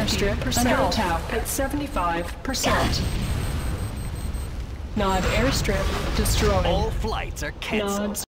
airstrip under attack at 75%. Nod airstrip destroyed. All flights are canceled. Nod